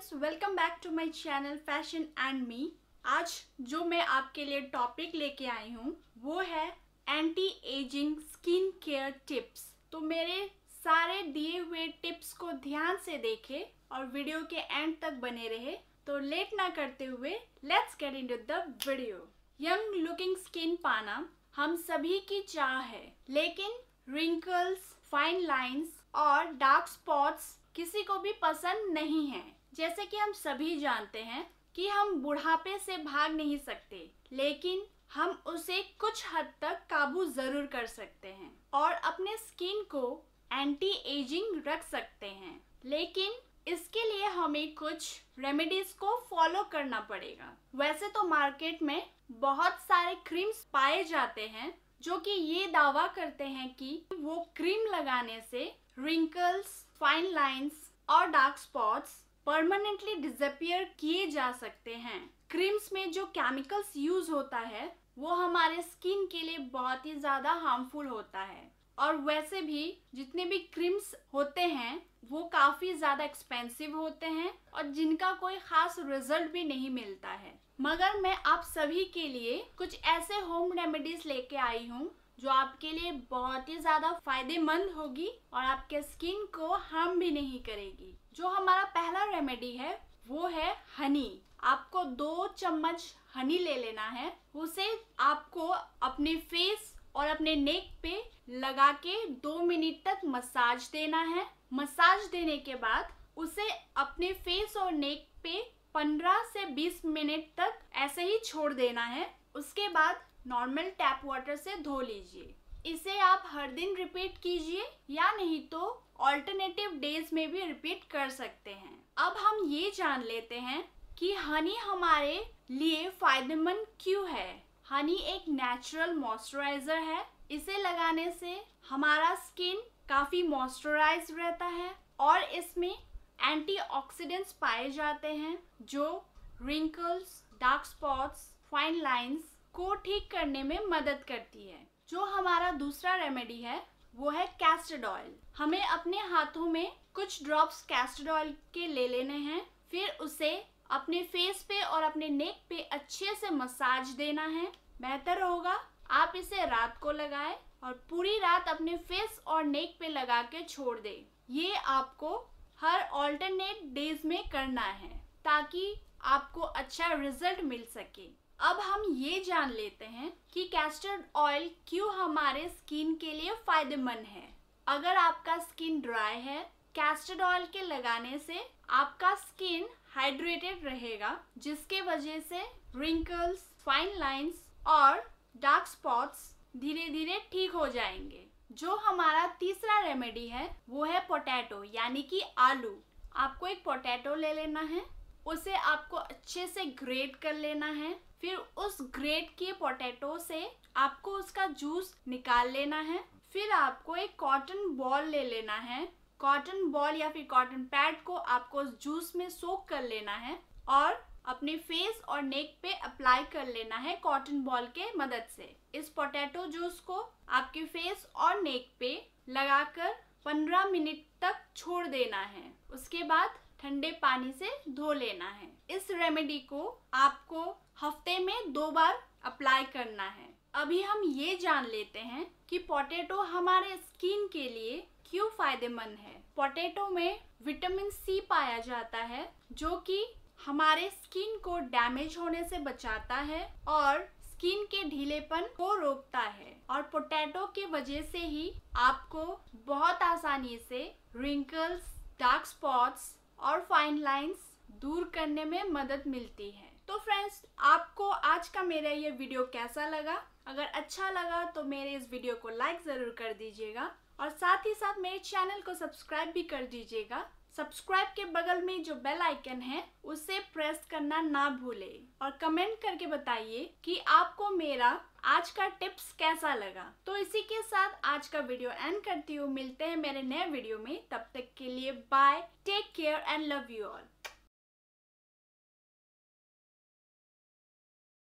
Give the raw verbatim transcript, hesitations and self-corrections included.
Friends, welcome back to my channel fashion and me. आज जो मैं आपके लिए टॉपिक लेके आई हूँ वो है anti ageing skin care tips. तो मेरे सारे दिए हुए टिप्स को ध्यान से देखें और वीडियो के एंड तक बने रहे। तो लेट ना करते हुए let's get into the video. Young looking skin पाना हम सभी की चाह है, लेकिन रिंकल्स, फाइन लाइंस और डार्क स्पॉट्स किसी को भी पसंद नहीं है। जैसे कि हम सभी जानते हैं कि हम बुढ़ापे से भाग नहीं सकते, लेकिन हम उसे कुछ हद तक काबू जरूर कर सकते हैं और अपने स्किन को एंटी एजिंग रख सकते हैं। लेकिन इसके लिए हमें कुछ रेमेडीज को फॉलो करना पड़ेगा। वैसे तो मार्केट में बहुत सारे क्रीम्स पाए जाते हैं जो कि ये दावा करते हैं कि वो क्रीम लगाने से रिंकल्स, फाइन लाइंस और डार्क स्पॉट्स परमानेंटली डिसअपियर किए जा सकते हैं। क्रीम्स में जो केमिकल्स यूज होता है वो हमारे स्किन के लिए बहुत ही ज्यादा हार्मफुल होता है और वैसे भी जितने भी क्रीम्स होते हैं वो काफी ज्यादा एक्सपेंसिव होते हैं और जिनका कोई खास रिजल्ट भी नहीं मिलता है। मगर मैं आप सभी के लिए कुछ ऐसे होम रेमेडीज लेके आई हूँ जो आपके लिए बहुत ही ज्यादा फायदेमंद होगी और आपके स्किन को हार्म भी नहीं करेगी। जो हमारा पहला रेमेडी है वो है हनी। आपको दो चम्मच हनी ले लेना है। उसे आपको अपने फेस और अपने नेक पे लगा के दो मिनट तक मसाज देना है। मसाज देने के बाद उसे अपने फेस और नेक पे पंद्रह से बीस मिनट तक ऐसे ही छोड़ देना है। उसके बाद नॉर्मल टैप वाटर से धो लीजिए। इसे आप हर दिन रिपीट कीजिए या नहीं तो ऑल्टरनेटिव डेज में भी रिपीट कर सकते हैं। अब हम ये जान लेते हैं कि हनी हमारे लिए फायदेमंद क्यों है। हनी एक नेचुरल मॉइस्चराइजर है। इसे लगाने से हमारा स्किन काफी मॉइस्चराइज रहता है और इसमें एंटीऑक्सीडेंट्स पाए जाते हैं जो wrinkles, dark spots, fine lines को ठीक करने में मदद करती है। जो हमारा दूसरा रेमेडी है वो है कैस्टर ऑयल। हमें अपने हाथों में कुछ ड्रॉप्स कैस्टर ऑयल के ले लेने हैं। फिर उसे अपने फेस पे और अपने नेक पे अच्छे से मसाज देना है। बेहतर होगा आप इसे रात को लगाएं और पूरी रात अपने फेस और नेक पे लगा के छोड़ दें। ये आपको हर ऑल्टरनेट डेज में करना है ताकि आपको अच्छा रिजल्ट मिल सके। अब हम ये जान लेते हैं कि कैस्टर ऑयल क्यों हमारे स्किन के लिए फायदेमंद है। अगर आपका स्किन ड्राई है, कैस्टर ऑयल के लगाने से आपका स्किन हाइड्रेटेड रहेगा, जिसके वजह से रिंकल्स, फाइन लाइंस और डार्क स्पॉट्स धीरे धीरे ठीक हो जाएंगे। जो हमारा तीसरा रेमेडी है वो है पोटैटो यानी कि आलू। आपको एक पोटैटो ले लेना है। उसे आपको अच्छे से ग्रेट कर लेना है। फिर उस ग्रेट किए पोटैटो से आपको उसका जूस निकाल लेना है। फिर आपको एक कॉटन बॉल ले लेना है। कॉटन बॉल या फिर कॉटन पैड को आपको उस जूस में सोक कर लेना है और अपने फेस और नेक पे अप्लाई कर लेना है कॉटन बॉल के मदद से। इस पोटैटो जूस को आपके फेस और नेक पे लगाकर पंद्रह मिनट तक छोड़ देना है। उसके बाद ठंडे पानी से धो लेना है। इस रेमेडी को आपको हफ्ते में दो बार अप्लाई करना है। अभी हम ये जान लेते हैं कि पोटैटो हमारे स्किन के लिए क्यों फायदेमंद है। पोटैटो में विटामिन सी पाया जाता है जो कि हमारे स्किन को डैमेज होने से बचाता है और स्किन के ढीलेपन को रोकता है और पोटैटो की वजह से ही आपको बहुत आसानी से रिंकल्स, डार्क स्पॉट्स और फाइन लाइंस दूर करने में मदद मिलती है। तो फ्रेंड्स, आपको आज का मेरा ये वीडियो कैसा लगा? अगर अच्छा लगा तो मेरे इस वीडियो को लाइक ज़रूर कर दीजिएगा और साथ ही साथ मेरे चैनल को सब्सक्राइब भी कर दीजिएगा। सब्सक्राइब के बगल में जो बेल आइकन है उसे प्रेस करना ना भूलें और कमेंट करके बताइए कि आपको मेरा आज का टिप्स कैसा लगा। तो इसी के साथ आज का वीडियो एंड करती हूँ। मिलते हैं मेरे नए वीडियो में। तब तक के लिए bye, take care and love you all.